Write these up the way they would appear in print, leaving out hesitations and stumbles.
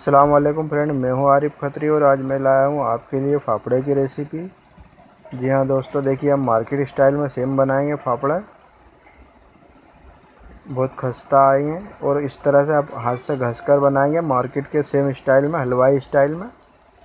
अस्सलाम वालेकुम फ्रेंड, मैं हूं आरिफ खत्री और आज मैं लाया हूं आपके लिए फाफड़े की रेसिपी। जी हां दोस्तों, देखिए हम मार्केट स्टाइल में सेम बनाएंगे फाफड़ा। बहुत खस्ता आई हैं और इस तरह से आप हाथ से घसकर बनाएंगे मार्केट के सेम स्टाइल में, हलवाई स्टाइल में।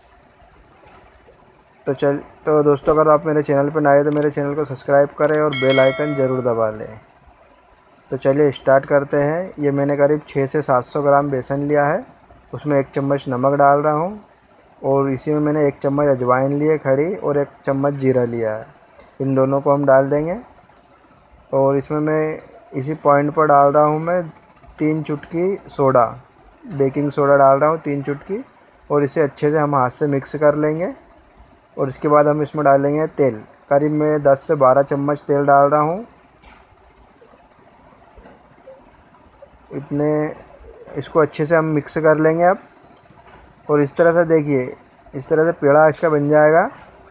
तो दोस्तों, अगर आप मेरे चैनल पर नए हैं तो मेरे चैनल को सब्सक्राइब करें और बेल आइकन ज़रूर दबा लें। तो चलिए स्टार्ट करते हैं। ये मैंने करीब 600 से 700 ग्राम बेसन लिया है, उसमें 1 चम्मच नमक डाल रहा हूँ और इसी में मैंने 1 चम्मच अजवाइन लिए खड़ी और 1 चम्मच जीरा लिया है। इन दोनों को हम डाल देंगे और इसमें मैं इसी पॉइंट पर डाल रहा हूँ मैं 3 चुटकी सोडा, बेकिंग सोडा डाल रहा हूँ 3 चुटकी, और इसे अच्छे से हम हाथ से मिक्स कर लेंगे। और इसके बाद हम इसमें डालेंगे तेल, करीब मैं 10 से 12 चम्मच तेल डाल रहा हूँ। इसको अच्छे से हम मिक्स कर लेंगे अब। और इस तरह से देखिए, इस तरह से पेड़ा इसका बन जाएगा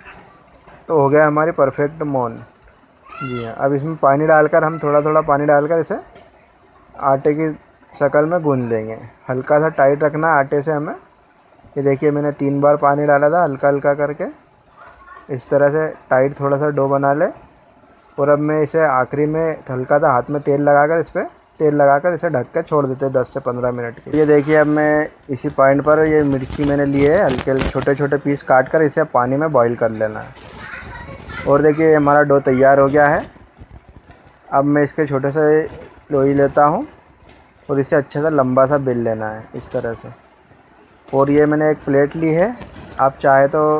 तो हो गया हमारी परफेक्ट मोन। जी हाँ, अब इसमें पानी डालकर हम थोड़ा थोड़ा पानी डालकर इसे आटे की शक्ल में गूंद लेंगे। हल्का सा टाइट रखना आटे से हमें। ये देखिए मैंने 3 बार पानी डाला था हल्का हल्का करके। इस तरह से टाइट थोड़ा सा डो बना ले। और अब मैं इसे आखिरी में हल्का सा हाथ में तेल लगाकर इसे ढक के छोड़ देते हैं 10 से 15 मिनट के। ये देखिए अब मैं इसी पॉइंट पर ये मिर्ची मैंने लिए है, हल्के छोटे छोटे पीस काट कर इसे पानी में बॉईल कर लेना है। और देखिए हमारा डो तैयार हो गया है। अब मैं इसके छोटे से लोई लेता हूँ और इसे अच्छे से लंबा सा बेल लेना है इस तरह से। और ये मैंने एक प्लेट ली है, आप चाहे तो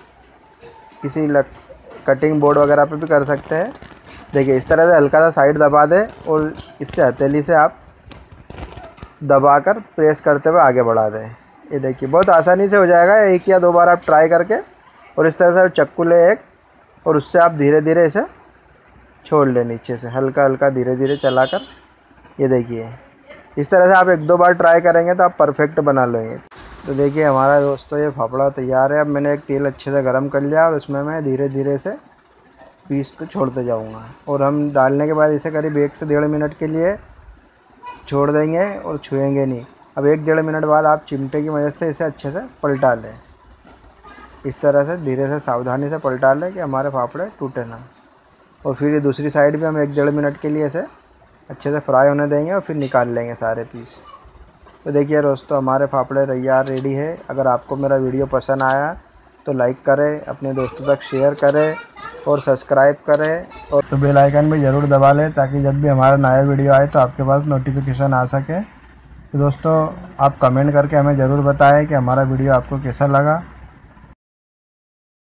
किसी कटिंग बोर्ड वगैरह पे भी कर सकते हैं। देखिए इस तरह से हल्का सा साइड दबा दें और इससे हथेली से आप दबाकर प्रेस करते हुए आगे बढ़ा दें। ये देखिए बहुत आसानी से हो जाएगा। 1 या 2 बार आप ट्राई करके और इस तरह से चक्कू ले एक, और उससे आप धीरे धीरे इसे छोड़ लें नीचे से, हल्का हल्का धीरे धीरे चलाकर। ये देखिए इस तरह से आप 1-2 बार ट्राई करेंगे तो आप परफेक्ट बना लेंगे। तो देखिए हमारा दोस्तों ये फाफड़ा तैयार है। अब मैंने एक तेल अच्छे से गर्म कर लिया और उसमें मैं धीरे धीरे से पीस को छोड़ते जाऊंगा। और हम डालने के बाद इसे करीब 1 से 1.5 मिनट के लिए छोड़ देंगे और छुएंगे नहीं। अब 1-1.5 मिनट बाद आप चिमटे की मदद से इसे अच्छे से पलटा लें। इस तरह से धीरे से सावधानी से पलटा लें कि हमारे फाफड़े टूटे ना। और फिर ये दूसरी साइड भी हम 1-1.5 मिनट के लिए इसे अच्छे से फ्राई होने देंगे और फिर निकाल लेंगे सारे पीस। तो देखिए दोस्तों हमारे फाफड़े तैयार रेडी है। अगर आपको मेरा वीडियो पसंद आया तो लाइक करें, अपने दोस्तों तक शेयर करें और सब्सक्राइब करें और बेल आइकन भी ज़रूर दबा लें ताकि जब भी हमारा नया वीडियो आए तो आपके पास नोटिफिकेशन आ सके। तो दोस्तों आप कमेंट करके हमें ज़रूर बताएं कि हमारा वीडियो आपको कैसा लगा।